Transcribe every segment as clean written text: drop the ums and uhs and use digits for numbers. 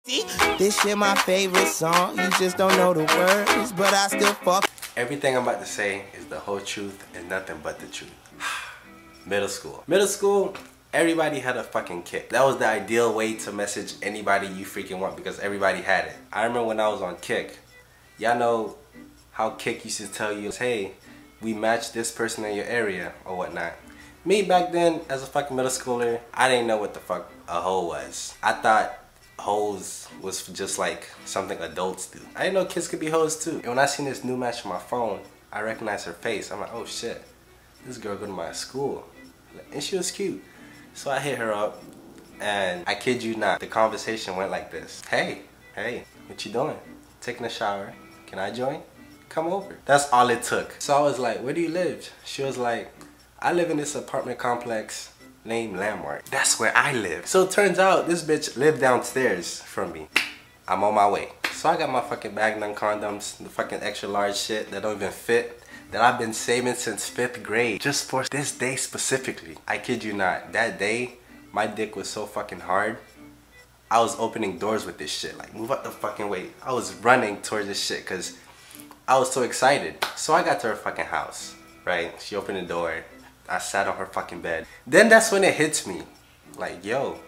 This shit my favorite song. You just don't know the words, but I still fuck. Everything I'm about to say is the whole truth and nothing but the truth. Middle school. Middle school, everybody had a fucking Kik. That was the ideal way to message anybody you freaking want because everybody had it. I remember when I was on Kik. Y'all know how Kik used to tell you, hey, we matched this person in your area or whatnot. Me back then, as a fucking middle schooler, I didn't know what the fuck a hoe was. I thought hoes was just like something adults do. I didn't know kids could be hoes too. And when I seen this new match on my phone, I recognized her face. I'm like, oh shit, this girl go to my school. And she was cute. So I hit her up and I kid you not, the conversation went like this. Hey, what you doing? Taking a shower. Can I join? Come over. That's all it took. So I was like, where do you live? She was like, I live in this apartment complex named Landmark. That's where I live. So it turns out this bitch lived downstairs from me. I'm on my way. So I got my fucking Magnum condoms, the fucking extra large shit that don't even fit, that I've been saving since 5th grade, just for this day specifically. I kid you not, that day, my dick was so fucking hard, I was opening doors with this shit, like move out the fucking way. I was running towards this shit because I was so excited. So I got to her fucking house, right? She opened the door. I sat on her fucking bed. Then that's when it hits me. Like, yo,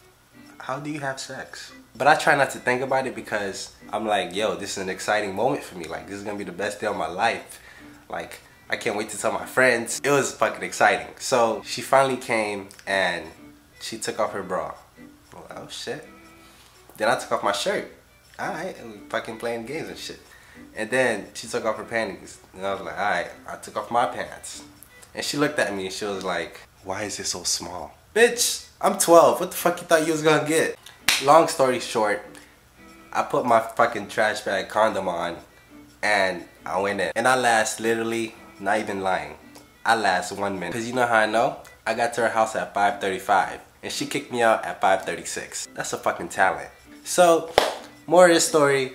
how do you have sex? But I try not to think about it because I'm like, yo, this is an exciting moment for me. Like, this is gonna be the best day of my life. Like, I can't wait to tell my friends. It was fucking exciting. So she finally came and she took off her bra. I'm like, oh shit. Then I took off my shirt. Alright, and we fucking playing games and shit. And then she took off her panties. And I was like, alright, I took off my pants. And she looked at me and she was like, why is it so small? Bitch, I'm 12. What the fuck you thought you was gonna get? Long story short, I put my fucking trash bag condom on and I went in. And I last literally, not even lying, I last 1 minute. Cause you know how I know? I got to her house at 5:35 and she kicked me out at 5:36. That's a fucking talent. So, more of this story,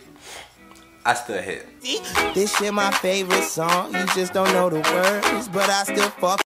I still hit. This shit my favorite song. You just don't know the words, but I still fuck.